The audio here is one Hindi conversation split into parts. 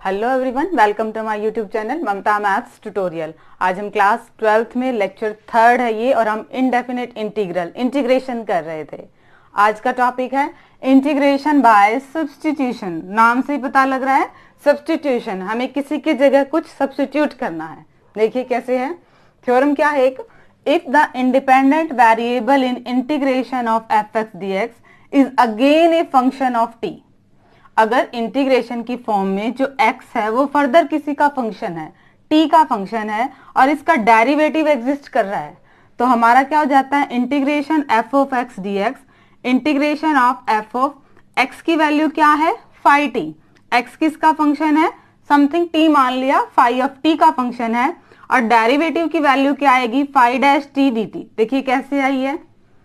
Hello everyone, welcome to my YouTube channel Mamta maths tutorial. आज हम क्लास 12th में लेक्चर 3rd है ये, और हम इनडेफिनेट इंटीग्रल इंटीग्रेशन कर रहे थे। आज का टॉपिक है इंटीग्रेशन बाय सब्स्टिट्यूशन। नाम से ही पता लग रहा है सब्स्टिट्यूशन, हमें किसी की जगह कुछ सब्स्टिट्यूट करना है। देखिए कैसे है। थ्योरम क्या है, एक if the independent variable in integration of f x d x is again a function of t. अगर इंटीग्रेशन की फॉर्म में जो x है वो फर्दर किसी का फंक्शन है, t का फंक्शन है, और इसका डेरिवेटिव एग्जिस्ट कर रहा है, तो हमारा क्या हो जाता है integration f of x dx, integration of f of x की वैल्यू क्या है फाई t। x किसका फंक्शन है, समथिंग t मान लिया, फाई ऑफ t का फंक्शन है, और डेरिवेटिव की वैल्यू क्या आएगी फाई डैश t dt। देखिए कैसे आई है,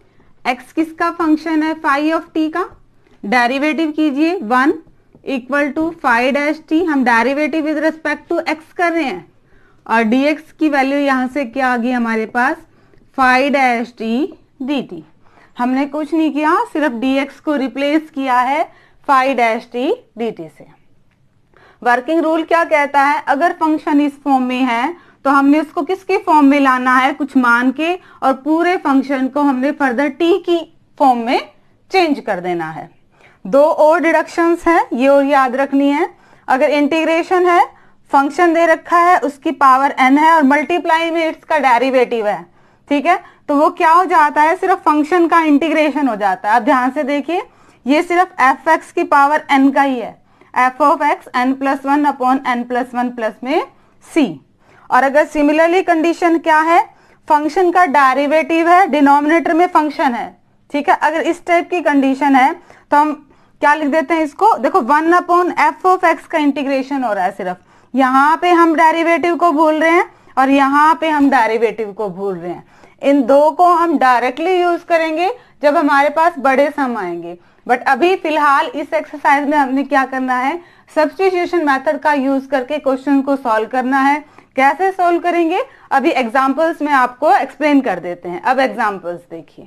x किसका फंक्शन है फाई ऑफ t का, डेरिवेटिव कीजिए 1 equal to phi dash t, हम derivative with respect to x कर रहे हैं, और dx की वैल्यू यहां से क्या आ गई हमारे पास फाई डैश टी dt। हमने कुछ नहीं किया, सिर्फ dx को रिप्लेस किया है फाई डैश टी dt से। वर्किंग रूल क्या कहता है, अगर फंक्शन इस फॉर्म में है तो हमने उसको किसके फॉर्म में लाना है, कुछ मान के, और पूरे फंक्शन को हमने फर्दर t की फॉर्म में चेंज कर देना है। दो और डिडक्शंस हैं, ये और याद रखनी है। अगर इंटीग्रेशन है, फंक्शन दे रखा है, उसकी पावर n है, और मल्टीप्लाई में इसका डेरिवेटिव है, ठीक है, तो वो क्या हो जाता है, सिर्फ फंक्शन का इंटीग्रेशन हो जाता है। अब ध्यान से देखिए, ये सिर्फ एफ एक्स की पावर n का ही है, f of x n+1 upon n+1 plus में c। और अगर सिमिलरली कंडीशन क्या है, फंक्शन का डेरिवेटिव है, डिनोमिनेटर में फंक्शन है, ठीक है, अगर इस टाइप की कंडीशन है तो हम क्या लिख देते हैं इसको, देखो 1 अपॉन एफ ऑफ एक्स का इंटीग्रेशन हो रहा है, सिर्फ यहाँ पे हम डेरिवेटिव को भूल रहे हैं और यहाँ पे हम डेरिवेटिव को भूल रहे हैं। इन दो को हम डायरेक्टली यूज करेंगे जब हमारे पास बड़े सम आएंगे, बट अभी फिलहाल इस एक्सरसाइज में हमने क्या करना है, सब्स्टिट्यूशन मेथड का यूज करके क्वेश्चन को सॉल्व करना है। कैसे सॉल्व करेंगे, अभी एग्जाम्पल्स में आपको एक्सप्लेन कर देते हैं। अब एग्जाम्पल्स देखिए।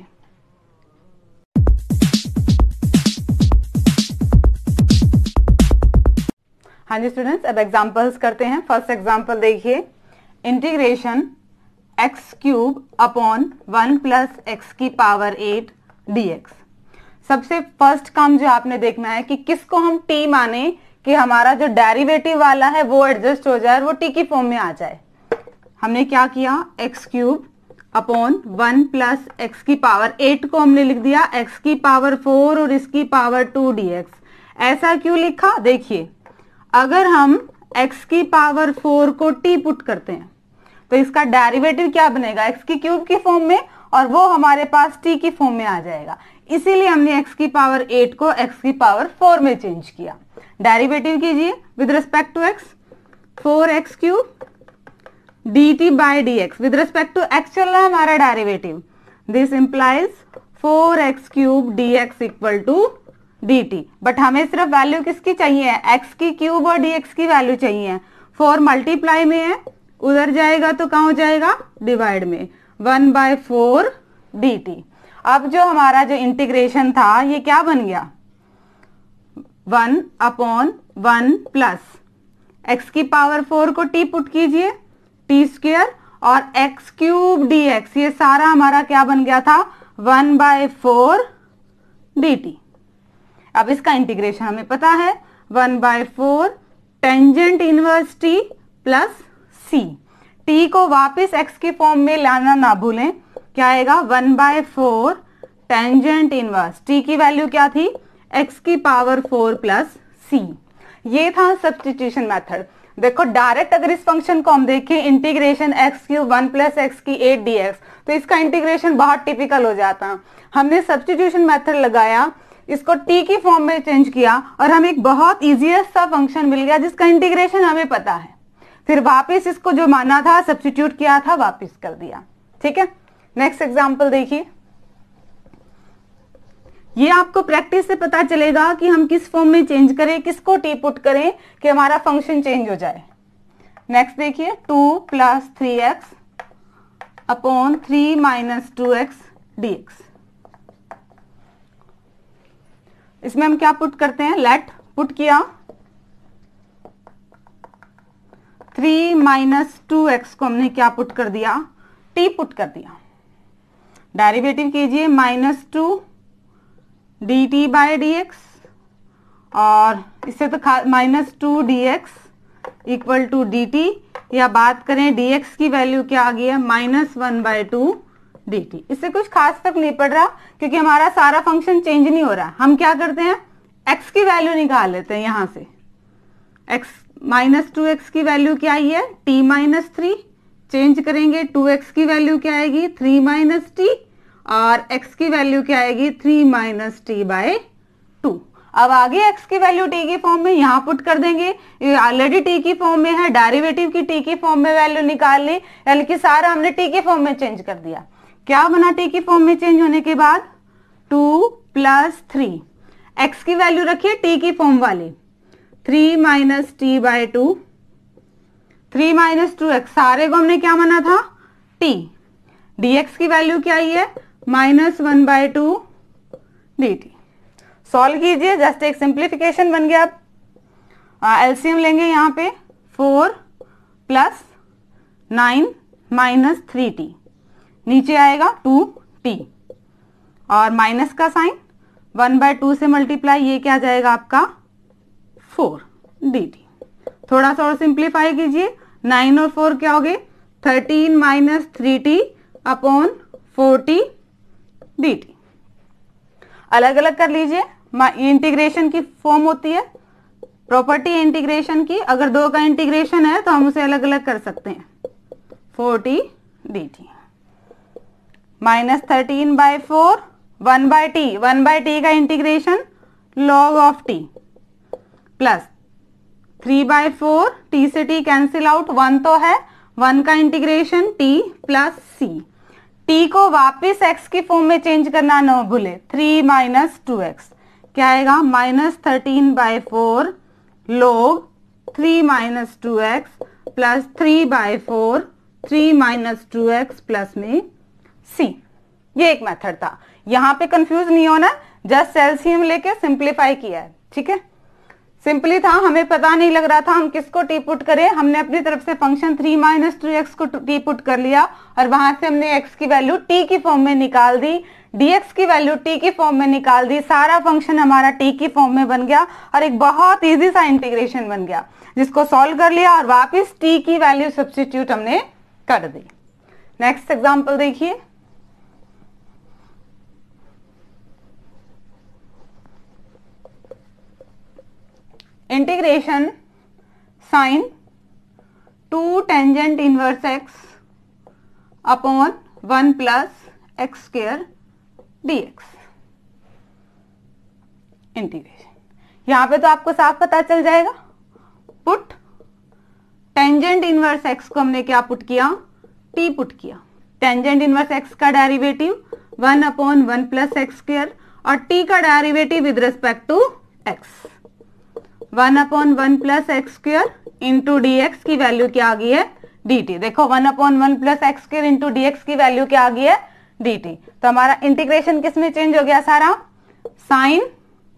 हाँ जी स्टूडेंट्स, अब एग्जाम्पल्स करते हैं। फर्स्ट एग्जाम्पल देखिए, integration x cube upon 1 plus x की पावर 8 dx। सबसे फर्स्ट काम जो आपने देखना है कि किसको हम t माने कि हमारा जो डेरिवेटिव वाला है वो एडजस्ट हो जाए, वो t की फॉर्म में आ जाए। हमने क्या किया, x cube upon 1 plus x की पावर 8 को हमने लिख दिया x की पावर 4 और इसकी पावर 2 dx। ऐसा क्यों लिखा, देखिए अगर हम x की पावर 4 को t पुट करते हैं तो इसका डेरिवेटिव क्या बनेगा, x की क्यूब की फॉर्म में, और वो हमारे पास t की फॉर्म में आ जाएगा। इसीलिए हमने x की पावर 8 को x की पावर 4 में चेंज किया। डेरिवेटिव कीजिए with respect to x, 4x cube dt by dx, with respect to x चल रहा है हमारा derivative. This implies 4x cube dx equal to dt, but हमें सिर्फ वैल्यू किसकी चाहिए है, x की क्यूब और dx की वैल्यू चाहिए। 4 मल्टीप्लाई में है, उधर जाएगा तो कहाँ हो जाएगा, डिवाइड में, 1/4 dt। अब जो हमारा जो इंटीग्रेशन था ये क्या बन गया, 1 अपॉन 1 प्लस x की पावर 4 को t पुट कीजिए, t स्क्वायर, और x क्यूब dx, ये सारा हमारा क्या बन गया था 1/4 dt। अब इसका इंटीग्रेशन हमें पता है 1/4 tangent inverse t plus c। t को वापस x की फॉर्म में लाना ना भूलें, क्या आएगा 1/4 टेंजेंट इनवर्स, t की वैल्यू क्या थी x की पावर 4 प्लस c। ये था सब्स्टिट्यूशन मेथड। देखो डायरेक्ट अगर इस फंक्शन को हम देखें, integration x cube 1 plus x की 8 dx, तो इसका इंटीग्रेशन बहुत टिपिकल हो जाता। हमने सब्स्टिट्यूशन मेथड लगाया, इसको t की फॉर्म में चेंज किया, और हमें एक बहुत इजीएस्ट सा फंक्शन मिल गया जिसका इंटीग्रेशन हमें पता है। फिर वापस इसको जो माना था, सब्स्टिट्यूट किया था, वापस कर दिया, ठीक है। नेक्स्ट एग्जांपल देखिए, ये आपको प्रैक्टिस से पता चलेगा कि हम किस फॉर्म में चेंज करें, किसको t पुट करें कि हमारा फंक्शन चेंज हो जाए। नेक्स्ट देखिए, 2 plus 3x upon 3 minus 2x dx। इसमें हम क्या पुट करते हैं, लेट पुट किया 3 माइनस 2x को हमने क्या पुट कर दिया, t पुट कर दिया। डेरिवेटिव कीजिए -2 dt बाय dx, और इससे तो -2 dx इक्वल टू dt, या बात करें dx की वैल्यू क्या आ गई है, -1/2 dt। इससे कुछ खास तक नहीं पड़ रहा क्योंकि हमारा सारा फंक्शन चेंज नहीं हो रहा। हम क्या करते हैं, x की वैल्यू निकाल लेते हैं यहां से। x -2x की वैल्यू क्या आई है, t-3, चेंज करेंगे 2x की वैल्यू क्या आएगी, 3 - t, और x की वैल्यू क्या आएगी, 3 - t/2। अब आगे x की वैल्यू t की फॉर्म में यहां पुट कर देंगे, ये ऑलरेडी t की फॉर्म में है, डेरिवेटिव की t की फॉर्म में वैल्यू निकाल ली, यानी कि सारा हमने t की फॉर्म में चेंज कर दिया। क्या बना t की फॉर्म में चेंज होने के बाद, 2 + 3, x की वैल्यू रखिए t की फॉर्म वाली, 3 - t/2, 3 - 2x, सारे को हमने क्या माना था, t, dx की वैल्यू क्या आई है, -1/2 dt। सॉल्व कीजिए, जस्ट एक सिंप्लीफिकेशन बन गया। अब एलसीएम लेंगे यहाँ पे, 4 + 9 - 3t, नीचे आएगा 2t, और माइनस का साइन 1/2 से मल्टीप्लाई, ये क्या जाएगा आपका 4 dt। थोड़ा सा और सिंप्लीफाई कीजिए, 9 और 4 क्या हो गए, 13 - 3t अपॉन 4t dt। अलग अलग कर लीजिए, इंटीग्रेशन की फॉर्म होती है, प्रॉपर्टी इंटीग्रेशन की, अगर दो का इंटीग्रेशन है तो हम उसे अलग अलग कर सकते हैं। 4t dt -13/4, 1/t, 1/t का integration log of t, plus 3/4, t से t कैंसिल आउट, 1 तो है, 1 का integration t plus c। t को वापिस x की फॉर्म में चेंज करना न भूले, 3 - 2x क्या आएगा, -13/4 log 3 - 2x plus 3/4, 3 - 2x plus में c। ये एक मेथड था, यहां पे कंफ्यूज नहीं होना, जस्ट एलसीएम लेके सिंप्लीफाई किया है, ठीक है। सिंपली था, हमें पता नहीं लग रहा था हम किसको टी पुट करें, हमने अपनी तरफ से फंक्शन 3 - 2x को टी पुट कर लिया, और वहां से हमने x की वैल्यू t की फॉर्म में निकाल दी, dx की वैल्यू t की फॉर्म में निकाल दी, सारा फंक्शन हमारा t की फॉर्म में बन गया, और एक बहुत इजी सा इंटीग्रेशन बन गया, जिसको सॉल्व कर लिया और वापिस t की वैल्यू सब्स्टिट्यूट हमने कर दी। नेक्स्ट एग्जाम्पल देखिए, integration sine 2 tangent inverse x upon 1 + x² dx। Integration यहां पे तो आपको साफ पता चल जाएगा, पुट टेंजेंट इनवर्स x को हमने क्या पुट किया, t पुट किया। टेंजेंट इनवर्स x का डेरिवेटिव 1/1 + x², और t का derivative with respect to x, 1/1 + x² into dx की वैल्यू क्या आ गई है, dt। देखो 1/1 + x² इंटू dx की वैल्यू क्या आ गई है, dt। तो हमारा इंटीग्रेशन किस में चेंज हो गया, सारा साइन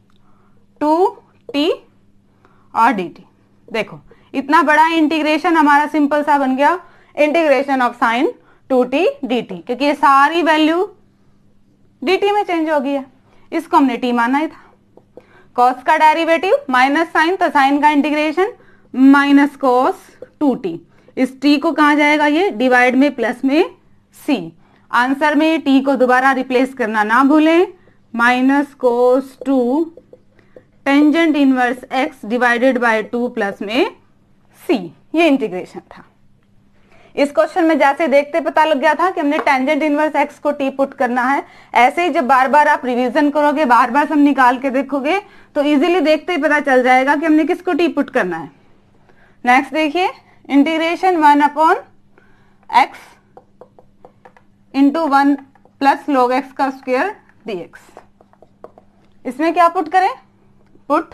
2t और dt। देखो इतना बड़ा इंटीग्रेशन हमारा सिंपल सा बन गया, integration of sine 2t dt, क्योंकि ये सारी वैल्यू dt में चेंज हो गई है, इसको हमने t माना ही था। कॉस का डेरिवेटिव माइनस साइन, तो साइन का इंटीग्रेशन -cos 2t, इस t को कहा जाएगा, ये डिवाइड में प्लस में c। आंसर में t को दोबारा रिप्लेस करना ना भूलें, -cos 2 tangent inverse x divided by 2 plus में c। ये इंटीग्रेशन था। इस क्वेश्चन में जैसे देखते पता लग गया था कि हमने टेंजेंट इनवर्स x को t पुट करना है, ऐसे ही जब बार बार आप रिवीजन करोगे, बार बार सब निकाल के देखोगे, तो इजीली देखते ही पता चल जाएगा कि हमने किसको t पुट करना है। नेक्स्ट देखिए, integration 1/x into 1 + log x² dx। इसमें क्या पुट करें, पुट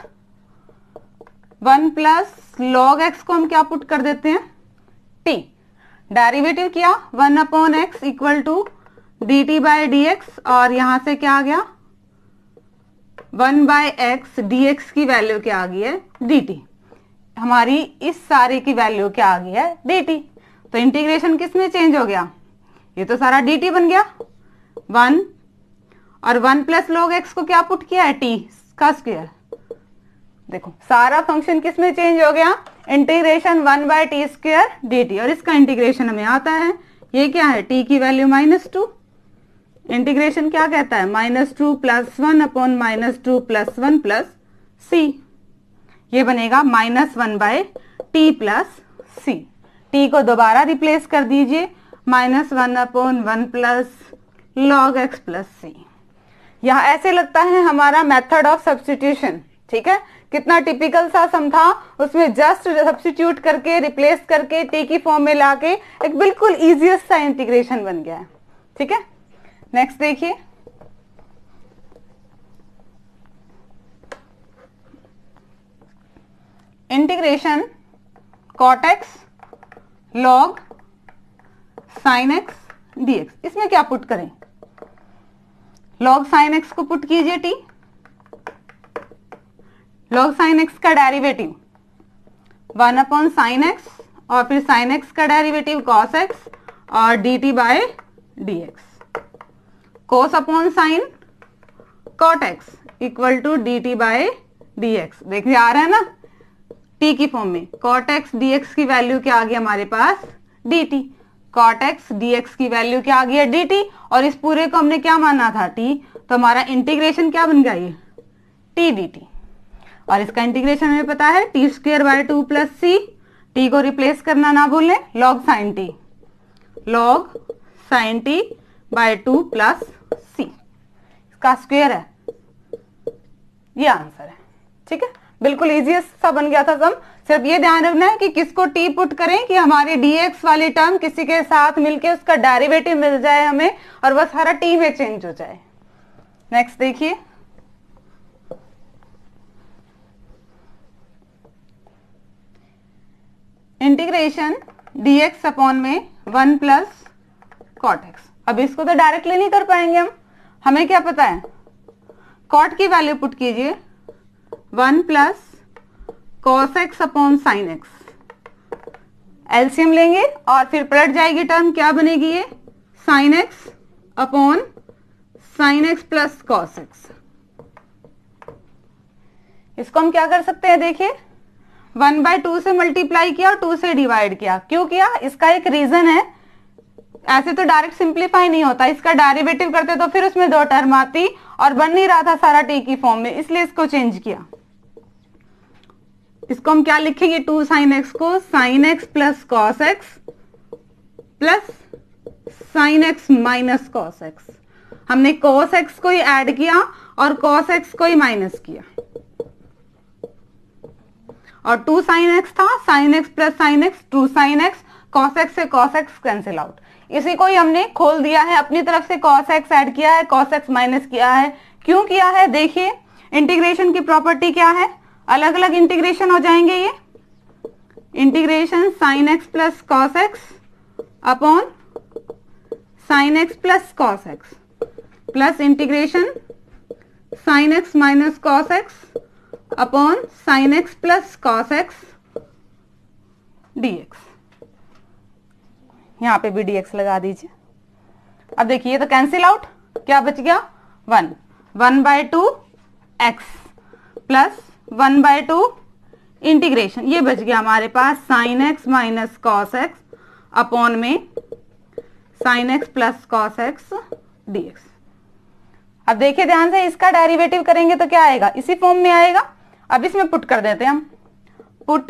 1 + log x को हम क्या पुट कर देते हैं, t। डेरिवेटिव किया 1/x इक्वल टू dt/dx, और यहां से क्या आ गया 1/x dx की वैल्यू क्या आ गई है, dt। हमारी इस सारे की वैल्यू क्या आ गई है, dt। तो इंटीग्रेशन किस में चेंज हो गया, ये तो सारा dt बन गया 1, और 1 प्लस log x को क्या पुट किया है, t का स्क्वायर। देखो सारा फंक्शन किस में चेंज हो गया, इंटीग्रेशन 1/t स्क्वायर dt, और इसका इंटीग्रेशन हमें आता है, ये क्या है, t की वैल्यू -2। इंटीग्रेशन क्या कहता है, -2 + 1 अपॉन -2 + 1 प्लस c, ये बनेगा -1/t प्लस c। t को दोबारा रिप्लेस कर दीजिए, -1 upon 1 plus log x plus c। यहाँ ऐसे लगता है हमारा मेथड ऑफ सब्स्टिट्यूशन, ठीक है, कितना टिपिकल सा सम था, उसमें जस्ट सब्स्टिट्यूट करके रिप्लेस करके t की फॉर्म में लाके एक बिल्कुल इजीएस्ट सा इंटीग्रेशन बन गया है, ठीक है। नेक्स्ट देखिए, integration cot x log sin x dx, इसमें क्या पुट करें, log sin x को पुट कीजिए t, log sin x का डेरिवेटिव 1 अपॉन sin x, और फिर sin x का डेरिवेटिव cos x, और dt/dx, cos upon sin cot x equal to dt/dx। देखिए आ रहा है ना t की फॉर्म में, cot x dx की वैल्यू क्या आ गई हमारे पास, dt, cot x dx की वैल्यू क्या आ गई है, dt, और इस पूरे को हमने क्या माना था, t, तो हमारा इंटीग्रेशन क्या बन गया, ये t dt, और इसका इंटीग्रेशन हमें पता है t² 2 प्लस c, t को रिप्लेस करना ना भूलें, log sin t, log sin t by 2 plus c, इसका स्क्वायर है, ये आंसर है, ठीक है। बिल्कुल इजीएस्ट सा बन गया था सम, सिर्फ ये ध्यान रखना है कि किसको t पुट करें कि हमारी dx वाली टर्म किसी के साथ मिलके उसका डेरिवेटिव मिल जाए हमें, और वह सारा t में चेंज हो जाए। नेक्स्ट देखिए, इंटीग्रेशन dx अपॉन में 1 प्लस cot x। अब इसको तो डायरेक्टली नहीं कर पाएंगे हम, हमें क्या पता है, cot की वैल्यू पुट कीजिए 1 plus cos x upon sin x, LCM लेंगे और फिर पलट जाएगी टर्म, क्या बनेगी ये, sin x upon sin x plus cos x। इसको हम क्या कर सकते हैं, देखिए 1/2 से मल्टीप्लाई किया और 2 से डिवाइड किया, क्यों किया, इसका एक रीजन है, ऐसे तो डायरेक्ट सिंप्लीफाई नहीं होता, इसका डेरिवेटिव करते तो फिर उसमें 2 टर्म आती और बन नहीं रहा था सारा t की फॉर्म में, इसलिए इसको चेंज किया। इसको हम क्या लिखेंगे, 2 sin x को sin x plus cos x plus sin x minus cos x, हमने cos x को ही ऐड किया और cos x को ही माइनस किया, और 2 sin x था, sin x plus sin x 2 sin x, cos x से cos x कैंसिल आउट, इसी को ही हमने खोल दिया है, अपनी तरफ से cos x ऐड किया है, cos x माइनस किया है। क्यों किया है, देखिए इंटीग्रेशन की प्रॉपर्टी क्या है, अलग अलग इंटीग्रेशन हो जाएंगे ये, integration sin x plus cos x upon sin x plus cos x plus integration sin x minus cos x upon sin x plus cos x dx, यहाँ पे भी dx लगा दीजिए। अब देखिए ये तो कैंसिल आउट, क्या बच गया 1/2 x प्लस 1/2 इंटीग्रेशन, ये बच गया हमारे पास sin x minus cos x upon में sin x plus cos x dx। अब देखिए ध्यान से, इसका डेरिवेटिव करेंगे तो क्या आएगा, इसी फॉर्म में आएगा। अब इसमें पुट कर देते हैं हम, पुट,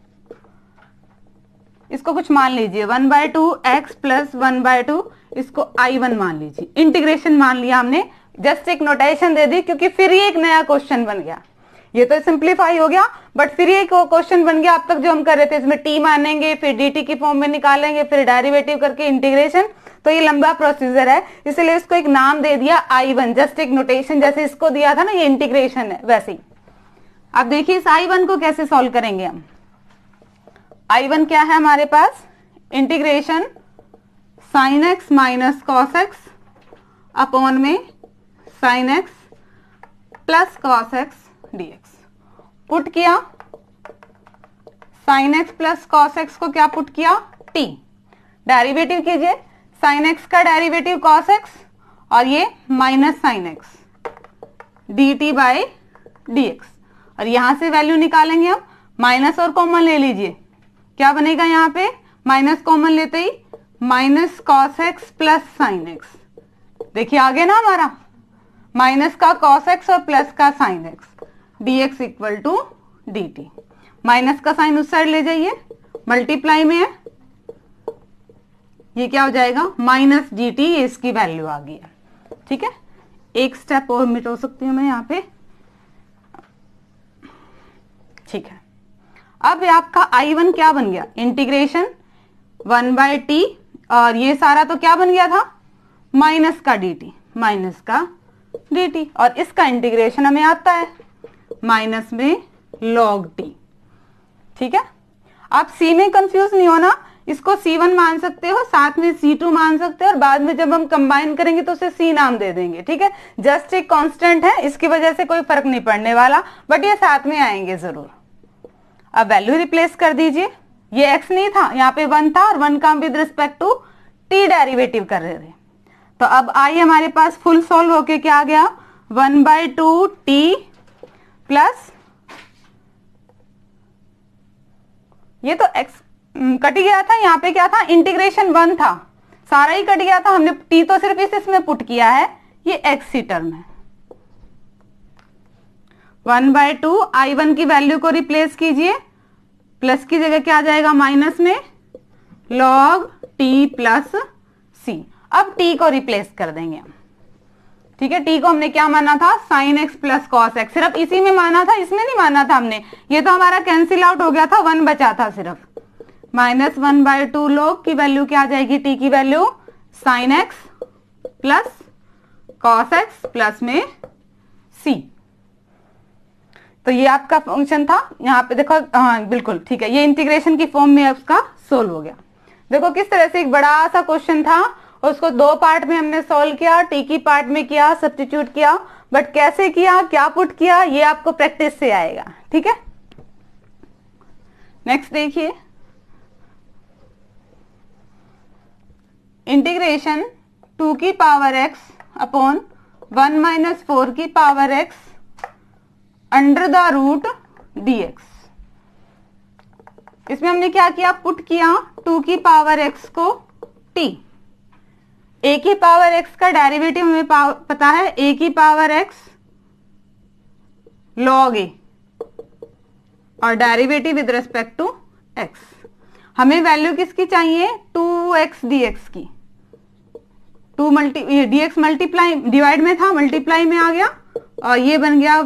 इसको कुछ मान लीजिए 1/2 x प्लस 1/2, इसको I1 मान लीजिए, इंटीग्रेशन मान लिया हमने, जस्ट एक नोटेशन दे दी क्योंकि फिर ये एक नया क्वेश्चन बन गया, ये तो सिंप्लीफाई हो गया बट फिर ये क्वेश्चन बन गया। अब तक जो हम कर रहे थे इसमें t मानेंगे, फिर dt की फॉर्म में निकालेंगे, फिर डेरिवेटिव करके इंटीग्रेशन, तो ये लंबा प्रोसीजर है, इसलिए इसको एक नाम दे दिया I1, जस्ट एक नोटेशन, जैसे इसको दिया था ना ये इंटीग्रेशन है वैसे ही। अब देखिए इस I1 को कैसे सॉल्व करेंगे हम, I1 क्या है हमारे पास, integration sin x minus cos x upon में sin x plus cos x dx, put किया sine x plus cos x को क्या पुट किया, टी। डेरिवेटिव कीजिए, साइन एक्स का डेरिवेटिव कॉस एक्स और ये minus sine x d t by d x, और यहां से वैल्यू निकालेंगे हम, माइनस और कॉमन ले लीजिए, क्या बनेगा यहाँ पे, माइनस कॉमन लेते ही minus cos x plus sine x. देखिए आगे ना हमारा माइनस का कॉस एक्स और प्लस का sine x, d x equal to d t. Minus का साइन उस साइड ले जाइए, मल्टीप्लाई में है, ये क्या हो जाएगा माइनस डी टी, ये इसकी वैल्यू आ गई है। ठीक है, एक स्टेप और मिट हो सकती हूं मैं यहाँ पे। ठीक है, अब आपका I1 क्या बन गया, इंटीग्रेशन 1/t, और ये सारा तो क्या बन गया था, माइनस का dt, माइनस का dt, और इसका इंटीग्रेशन हमें आता है माइनस में log t। ठीक है, आप c में कंफ्यूज नहीं होना, इसको C1 मान सकते हो, साथ में C2 मान सकते हो, और बाद में जब हम कंबाइन करेंगे तो उसे C नाम दे देंगे। ठीक है, जस्ट एक कांस्टेंट है, इसकी वजह से कोई फर्क नहीं पड़ने वाला, बट ये साथ में आएंगे जरूर। अब वैल्यू रिप्लेस कर दीजिए, ये x नहीं था, यहाँ पे 1 था, और 1 का with respect to t derivative कर रहे थे। तो अब I हमारे पास फुल सॉल्व होके क्या आ गया, 1/2t प्लस, ये तो x कट गया था, यहाँ पे क्या था, इंटीग्रेशन 1 था, सारा ही कट गया था, हमने t तो सिर्फ इसमें पुट किया है, ये x ही टर्म है। 1/2 I1 की वैल्यू को रिप्लेस कीजिए, प्लस की जगह क्या आ जाएगा, माइनस में log t प्लस c। अब t को रिप्लेस कर देंगे हम। ठीक है, t को हमने क्या माना था, sine x plus cos x, सिर्फ इसी में माना था, इसमें नहीं माना था हमने, ये तो हमारा कैंसिल आउट हो गया था, 1 बचा था सिर्फ। -1/2 log की वैल्यू क्या आ जाएगी, t की value sine x plus cos x plus में c। तो ये आपका फंक्शन था, यहाँ पे देखो, हाँ बिल्कुल ठीक है, ये इंटीग्रेशन की फॉर्म में उसका सोल्व हो गया। देखो किस तरह से एक बड़ा सा क्वेश्चन था, उसको 2 पार्ट में हमने सॉल्व किया, टी की पार्ट में किया, सब्स्टिट्यूट किया, बट कैसे किया, क्या पुट किया, ये आपको प्रैक्टिस से आएगा। ठीक है, नेक्स्ट देखिए, इंटीग्रेशन 2 की पावर x अपॉन 1 - 4 की power x under the root dx। इसमें हमने क्या किया, पुट किया 2 की पावर x को t, a की पावर x का डेरिवेटिव हमें पता है, a की पावर x log a, और derivative with respect to x। हमें वैल्यू किसकी चाहिए, 2x dx की, dx मल्टीप्लाई डिवाइड में था, मल्टीप्लाई में आ गया, और ये बन गया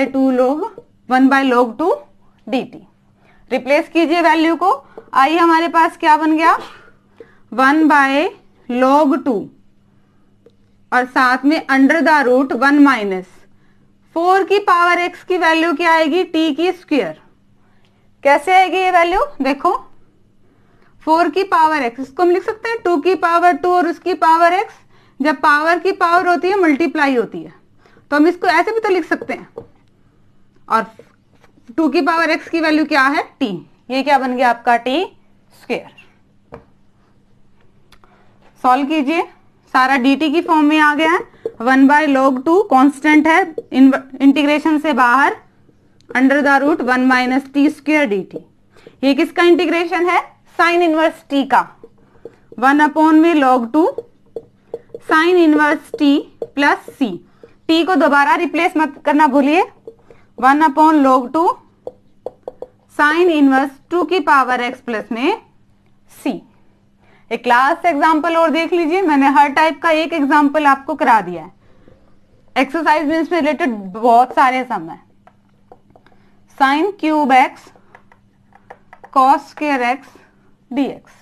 1/log 2 dt। रिप्लेस कीजिए वैल्यू को, आई हमारे पास क्या बन गया, 1/log 2, और साथ में अंडर द रूट 1 - 4 की पावर x की वैल्यू क्या आएगी, t की स्क्वायर। कैसे आएगी ये वैल्यू, देखो 4 की पावर x, इसको हम लिख सकते हैं 2 की पावर 2 और उसकी पावर x। जब पावर की पावर होती है मल्टीप्लाई होती है, तो हम इसको ऐसे भी तो लिख सकते हैं, और 2 की पावर x की वैल्यू क्या है, t, ये क्या बन गया आपका t स्क्वायर। सॉल्व कीजिए, सारा dt की फॉर्म में आ गया है, 1/log 2 कांस्टेंट है, इंटीग्रेशन से बाहर, under the root 1 - t square dt। ये किसका इंटीग्रेशन है, साइन इनवर्स t का, 1/log 2 sine inverse t plus c। t को दोबारा रिप्लेस मत करना भूलिए, 1/log 2 साइन इनवर्स 2 की पावर x प्लस में c। एक क्लास एग्जाम्पल और देख लीजिए, मैंने हर टाइप का एक एग्जाम्पल आपको करा दिया है, एक्सरसाइज में इसमें रिलेटेड बहुत सारे सम है। Sine cube x cos square x dx।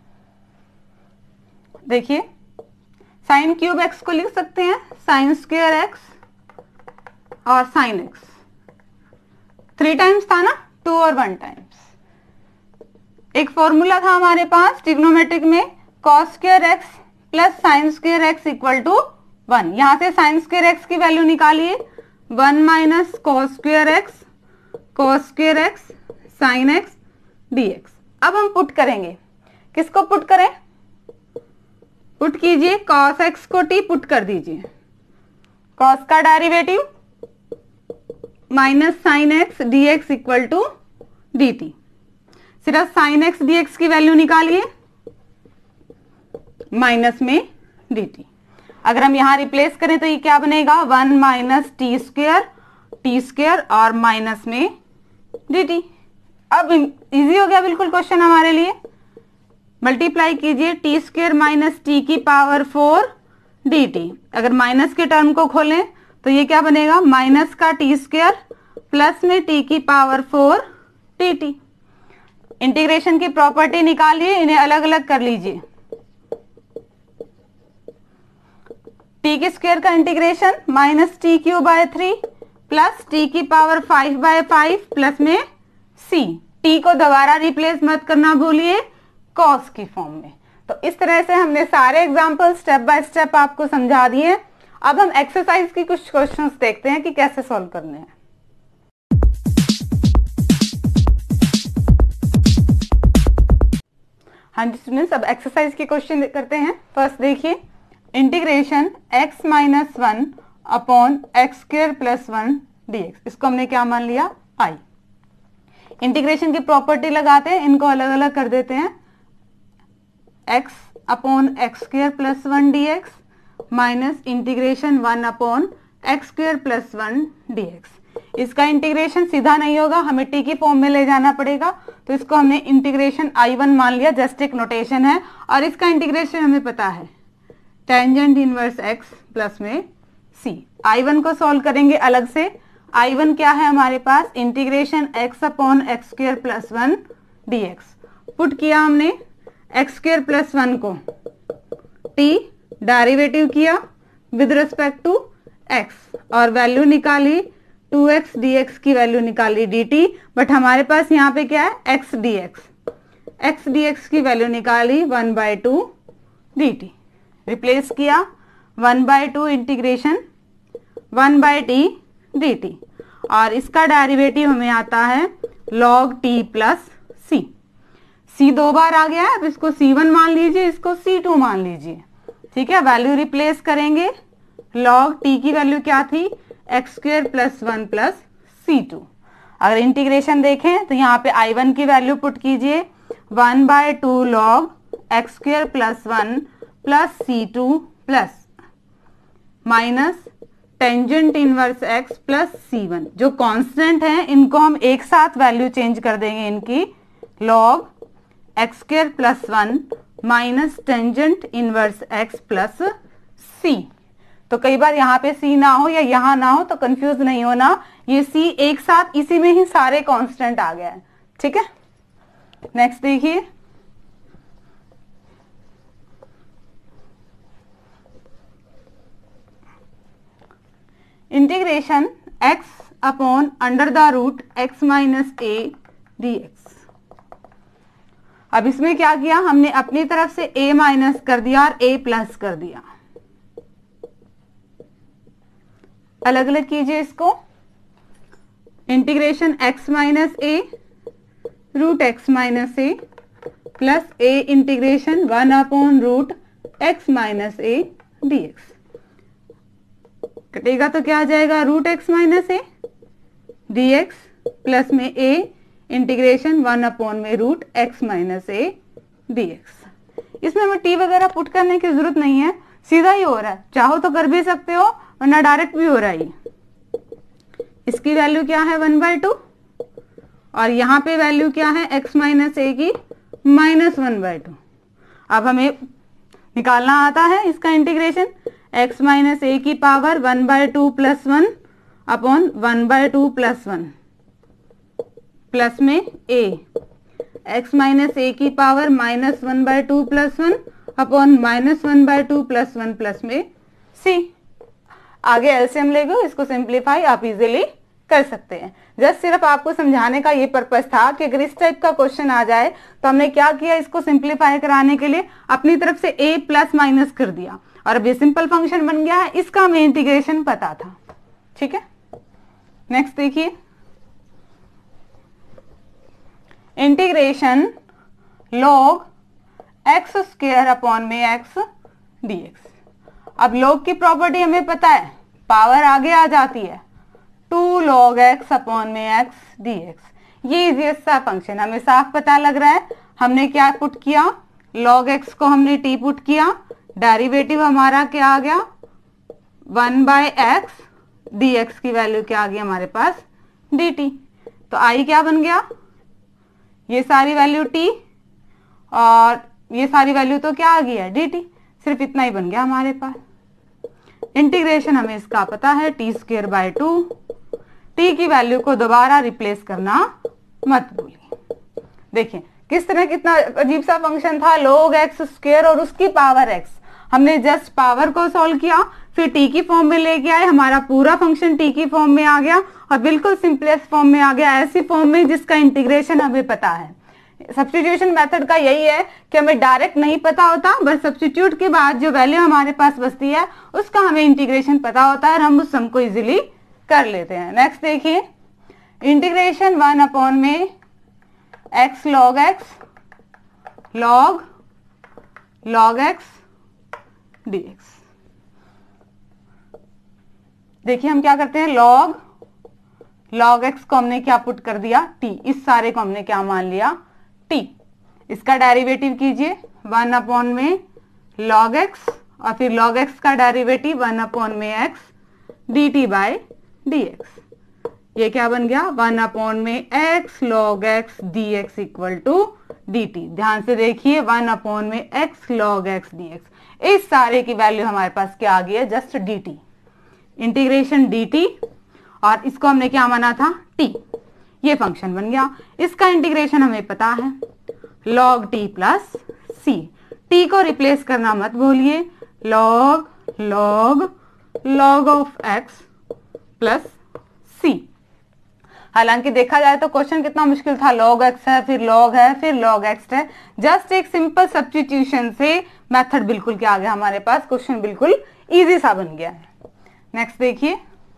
देखिए साइन क्यूब x को लिख सकते हैं साइन स्क्वायर x और साइन x, 3 टाइम्स था ना, 2 और 1 टाइम्स। एक फॉर्मूला था हमारे पास ट्रिग्नोमेट्रिक में, cos square x plus sine square x equal to 1। यहां से साइन स्क्वायर x की वैल्यू निकालिए, 1 - cos square x sine x dx। अब हम पुट करेंगे, किसको पुट करें? पुट कीजिए cos x को t पुट कर दीजिए, cos का derivative minus sine x d x equal to d t. सिर्फ साइन एक्स डी एक्स की वैल्यू निकालिए माइनस में डी टी। अगर हम यहां रिप्लेस करें तो ये क्या बनेगा? 1 माइनस टी स्क्वायर और माइनस में डी टी। अब इजी हो गया बिल्कुल क्वेश्चन हमारे लिए। मल्टीप्लाई कीजिए टी स्क्वायर माइनस टी की पावर 4 डी टी। अगर माइनस के टर्म को खोलें तो ये क्या बनेगा? माइनस का टी स्क्वायर प्लस में टी की पावर 4 टी टी। इंटीग्रेशन की प्रॉपर्टी निकालिए, इन्हें अलग अलग कर लीजिए। टी के स्क्वायर का integration minus T cube by 3 plus T की पावर 5 बाय 5 प्लस में सी। टी को दोबारा रिप्लेस मत करना भूलिए कॉस की फॉर्म में। तो इस तरह से हमने सारे एग्जाम्पल स्टेप बाय स्टेप आपको समझा दिए। अब हम एक्सरसाइज की कुछ क्वेश्चंस देखते हैं कि कैसे सॉल्व करने हैं। हाँ जी स्टूडेंट्स, अब एक्सरसाइज के क्वेश्चन करते हैं। फर्स्ट देखिए, integration x minus 1 upon x square plus 1 dx। इसको हमने क्या मान लिया? i। इंटीग्रेशन की प्रॉपर्टी लगाते हैं, इनको अलग अलग कर देते हैं। x upon x square plus 1 dx minus integration 1 upon x square plus 1 dx। इसका इंटीग्रेशन सीधा नहीं होगा, हमें टी की फॉर्म में ले जाना पड़ेगा। तो इसको हमने इंटीग्रेशन I1 मान लिया, जस्ट एक नोटेशन है। और इसका इंटीग्रेशन हमें पता है टेंजेंट इनवर्स x प्लस में c। I1 को सॉल्व करेंगे अलग से। I1 क्या है हमारे पास? Integration x upon x square plus 1 dx। Put किया हमने एक्स स्क्वायर प्लस 1 को, t डेरिवेटिव किया विद रिस्पेक्ट टू x और वैल्यू निकाली 2x dx की वैल्यू निकाली dt। बट हमारे पास यहाँ पे क्या है? x dx की वैल्यू निकाली 1/2 dt। रिप्लेस किया 1/2 इंटीग्रेशन 1/t dt और इसका डेरिवेटिव हमें आता है log t plus c। c 2 बार आ गया है, अब इसको c1 मान लीजिए, इसको c2 मान लीजिए। ठीक है, वैल्यू रिप्लेस करेंगे। log t की वैल्यू क्या थी? X square plus 1 plus c2। अगर इंटीग्रेशन देखें तो यहाँ पे I1 की वैल्यू पुट कीजिए 1/2 log x square plus 1 plus c2 plus minus tangent inverse x plus c1। जो कांस्टेंट है इनको हम एक साथ वैल्यू चेंज कर देंगे इनकी, log x square plus 1 minus tangent inverse x plus c। तो कई बार यहाँ पे c ना हो या यहाँ ना हो तो कंफ्यूज नहीं होना, ये c एक साथ इसी में ही सारे कांस्टेंट आ गया है। ठीक है, नेक्स्ट देखिए, integration x upon under the root x minus a dx। अब इसमें क्या किया हमने? अपनी तरफ से a माइनस कर दिया और a प्लस कर दिया। अलग अलग कीजिए इसको। Integration x minus a root x minus a plus a integration 1 upon root x minus a dx। कटेगा तो क्या आ जाएगा? Root x minus a dx plus में a इंटीग्रेशन 1 अपॉन में root x minus a dx। इसमें हमें t वगैरह पुट करने की जरूरत नहीं है, सीधा ही हो रहा है। चाहो तो कर भी सकते हो वरना डायरेक्ट भी हो रहा है। इसकी वैल्यू क्या है? 1/2 और यहाँ पे वैल्यू क्या है? x माइनस a की माइनस 1/2। अब हमें निकालना आता है इसका इंटीग्रेशन, x माइनस a की power 1/2 plus 1 upon 1/2 plus 1 plus में a, x माइनस a की power minus 1/2 plus 1 upon minus 1/2 plus 1 plus में c। आगे एलसीएम लेगो, इसको सिंप्लीफाई आप इजीली कर सकते हैं। जस्ट सिर्फ आपको समझाने का ये पर्पस था कि अगर इस टाइप का क्वेश्चन आ जाए तो हमने क्या किया, इसको सिंप्लीफाई कराने के लिए अपनी तरफ से a प्लस माइनस कर दिया और अब ये सिंपल फंक्शन बन गया है। इसका हमें इंटीग्रेशन पता था। ठीक है, नेक्स्ट देखिए, integration log x square upon में x dx। अब log की प्रॉपर्टी हमें पता है, पावर आगे आ जाती है, 2 log x अपॉन में x dx। ये इजीएस्ट सा फंक्शन हमें साफ पता लग रहा है। हमने क्या पुट किया, log x को हमने t पुट किया, डेरिवेटिव हमारा क्या आ गया 1/x, dx की वैल्यू क्या आ गई हमारे पास dt। तो i क्या बन गया, ये सारी वैल्यू t और ये सारी वैल्यू तो क्या आ गई है dt, सिर्फ इतना ही बन गया हमारे पास। इंटीग्रेशन हमें इसका पता है टी स्क्वायर बाय 2, टी की वैल्यू को दोबारा रिप्लेस करना मत भूलिए। देखिए किस तरह कितना अजीब सा फंक्शन था, log x स्क्वायर और उसकी पावर x। हमने जस्ट पावर को सॉल्व किया, फिर टी की फॉर्म में लेके आए, हमारा पूरा फंक्शन टी की फॉर्म में आ गया और बिल्कुल सिंपलेस्ट फॉर्म में आ गया, ऐसी फॉर्म में जिसका इंटीग्रेशन हमें पता है। सब्स्टिट्यूशन मेथड का यही है कि हमें डायरेक्ट नहीं पता होता, बस सब्स्टिट्यूट के बाद जो वैल्यू हमारे पास बचती है उसका हमें इंटीग्रेशन पता होता है और हम उस सम को इजीली कर लेते हैं। नेक्स्ट देखिए, इंटीग्रेशन 1 अपॉन में x log x log x dx। देखिए हम क्या करते हैं, log x को हमने क्या पुट कर दिया t, इस सारे को हमने क्या मान लिया t। इसका डेरिवेटिव कीजिए 1 अपॉन में log x और फिर log x का डेरिवेटिव 1 अपॉन में x dt बाय dx। ये क्या बन गया 1 अपॉन में x log x dx equal to dt। ध्यान से देखिए 1 अपॉन में x log x dx, इस सारे की वैल्यू हमारे पास क्या आ गई है जस्ट dt, इंटीग्रेशन dt और इसको हमने क्या माना था t। ये फंक्शन बन गया, इसका इंटीग्रेशन हमें पता है log t plus c। t को रिप्लेस करना मत भूलिए, log of x plus c। हालांकि देखा जाए तो क्वेश्चन कितना मुश्किल था, log x है फिर log है फिर log x है, जस्ट एक सिंपल सब्स्टिट्यूशन से मेथड बिल्कुल क्या आ गया हमारे पास, क्वेश्चन बिल्कुल इजी सा बन गया है। नेक्स्ट देखिए,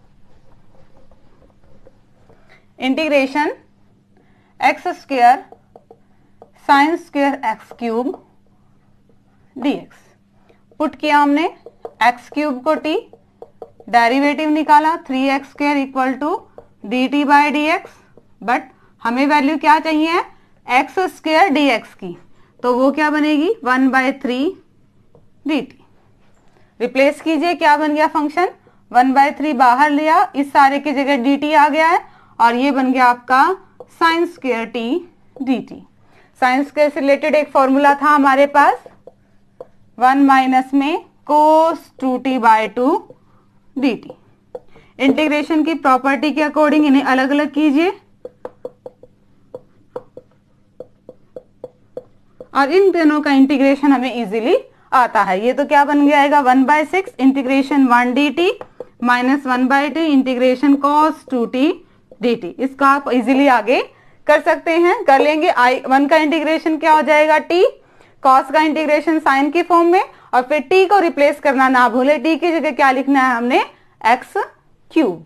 integration x square sine square x cube dx। Put किया हमने x क्यूब को t, डेरिवेटिव निकाला 3x square equal to dt by dx, but हमें वैल्यू क्या चाहिए x स्क्वायर dx की, तो वो क्या बनेगी 1/3 dt। रिप्लेस कीजिए, क्या बन गया फंक्शन 1/3 बाहर लिया, इस सारे की जगह dt आ गया है और ये बन गया आपका sine square t dt। Sine square से रिलेटेड एक फॉर्मूला था हमारे पास 1 माइनस में cos 2t by 2 dt। Integration की प्रॉपर्टी के अकॉर्डिंग इन्हें अलग अलग कीजिए और इन दोनों का इंटीग्रेशन हमें इजीली आता है। ये तो क्या बन जाएगा 1/6 integration 1 dt minus 1/2 integration cos 2t dt। इसको आप इजीली आगे कर सकते हैं, कर लेंगे। i1 का इंटीग्रेशन क्या हो जाएगा t, cos का इंटीग्रेशन साइन की फॉर्म में और फिर t को रिप्लेस करना ना भूले, t की जगह क्या लिखना है हमने x क्यूब।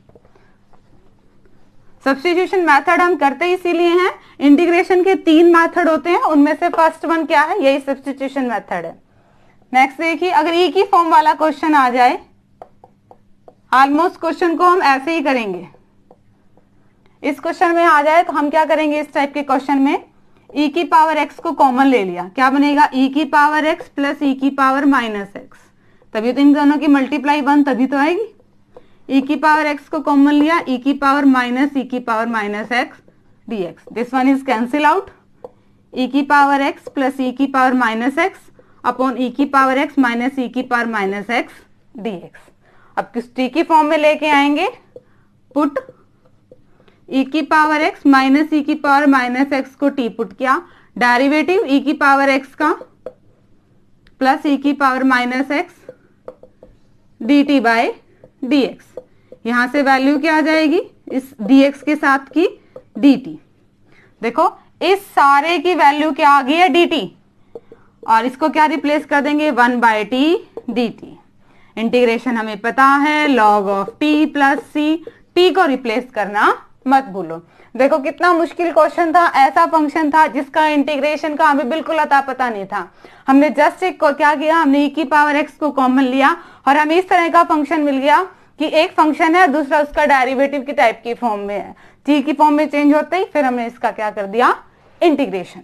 सब्स्टिट्यूशन मेथड हम करते इसीलिए हैं, इंटीग्रेशन के 3 मेथड होते हैं, उनमें से फर्स्ट वन क्या है, यही सब्स्टिट्यूशन मेथड है। नेक्स्ट देखिए, अगर ई की फॉर्म वाला क्वेश्चन आ जाए, ऑलमोस्ट क्वेश्चन को हम ऐसे ही करेंगे। इस क्वेश्चन में आ जाए तो हम क्या करेंगे, इस टाइप के क्वेश्चन में e की पावर x को कॉमन ले लिया, क्या बनेगा e की पावर x प्लस e की पावर माइनस x, तभी तो इन दोनों की मल्टीप्लाई 1 तभी तो आएगी। e की पावर x को कॉमन लिया, e की पावर माइनस e की power minus x dx, this one is cancel out, e की पावर x प्लस e की power minus x upon e की पावर x माइनस e की पावर माइनस x dx। अब किस t की फॉर्म में लेके आएंगे, पुट e की पावर x माइनस e की पावर माइनस x को t पुट किया, डेरिवेटिव e की पावर x का प्लस e की power minus x dt by dx। यहां से वैल्यू क्या आ जाएगी, इस dx के साथ की dt। देखो इस सारे की वैल्यू क्या आ गई है dt और इसको क्या रिप्लेस कर देंगे 1/t dt। इंटीग्रेशन हमें पता है log of t plus c, t को रिप्लेस करना मत भूलो। देखो कितना मुश्किल क्वेश्चन था, ऐसा फंक्शन था जिसका इंटीग्रेशन का हमें बिल्कुल अता पता नहीं था। हमने जस्ट एक क्या किया, हमने e की पावर x को कॉमन लिया और हमें इस तरह का फंक्शन मिल गया कि एक फंक्शन है, दूसरा उसका डेरिवेटिव की टाइप की फॉर्म में है। t की फॉर्म में चेंज होते ही फिर हमने इसका क्या कर दिया, integration.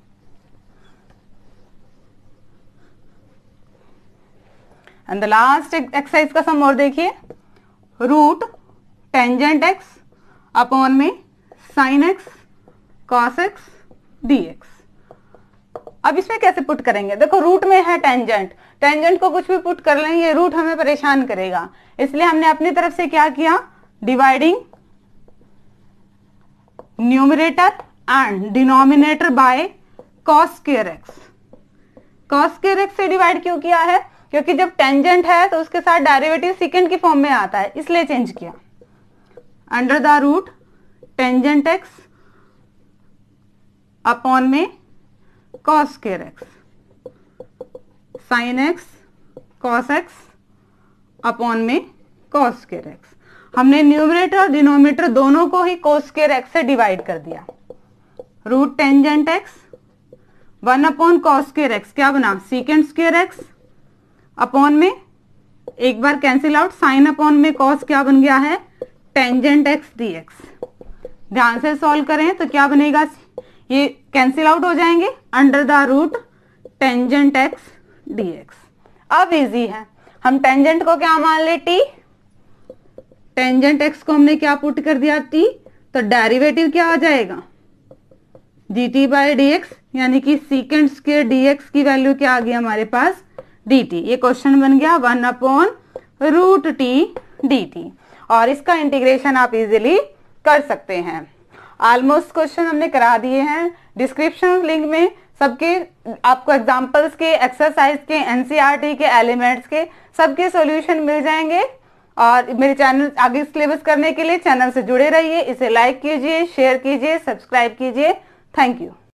And the last exercise का सम और देखिए, रूट टेंजेंट x अपॉन में sine x cos x dx। अब इसमें कैसे पुट करेंगे, देखो रूट में है टेंजेंट, टेंजेंट को कुछ भी पुट कर लेंगे, ये रूट हमें परेशान करेगा, इसलिए हमने अपनी तरफ से क्या किया, dividing numerator and denominator by cos square x। Cos square x से डिवाइड क्यों किया है, क्योंकि जब टेंजेंट है तो उसके साथ डेरिवेटिव सेकंड की फॉर्म में आता है, इसलिए चेंज किया। Under the root tangent x upon में cos square x sine x cos x upon में कॉस स्क्वायर x। हमने न्यूमरेटर और डिनोमिनेटर दोनों को ही कॉस स्क्वायर x से डिवाइड कर दिया। Root tangent x 1 upon cos square x क्या बना, सीकेंड स्क्वायर x अपॉन में एक बार कैंसिल आउट, साइन अपॉन में कॉस क्या बन गया है, टेंजेंट x dx। ध्यान से सॉल्व करें तो क्या बनेगा, ये कैंसिल आउट हो जाएंगे, under the root tangent x dx। अब इजी है, हम टेंजेंट को क्या मान ले, t, टेंजेंट x को हमने क्या पुट कर दिया, t, तो डेरिवेटिव क्या आ जाएगा, dt बाई dx, यानी कि सीकेंड स्क्वायर dx की वैल्यू क्या आ गई हमारे पास, dt। ये क्वेश्चन बन गया 1 अपॉन रूट t dt, और इसका इंटीग्रेशन आप इजीली कर सकते हैं। ऑलमोस्ट क्वेश्चन हमने करा दिए हैं, डिस्क्रिप्शन लिंक में सबके आपको एग्जांपल्स के, एक्सरसाइज के, एनसीईआरटी के, एलिमेंट्स के सबके सॉल्यूशन मिल जाएंगे। और मेरे चैनल आगे सिलेबस करने के लिए चैनल से जुड़े रहिए, इसे लाइक कीजिए, शेयर कीजिए, सब्सक्राइब कीजिए। Thank you.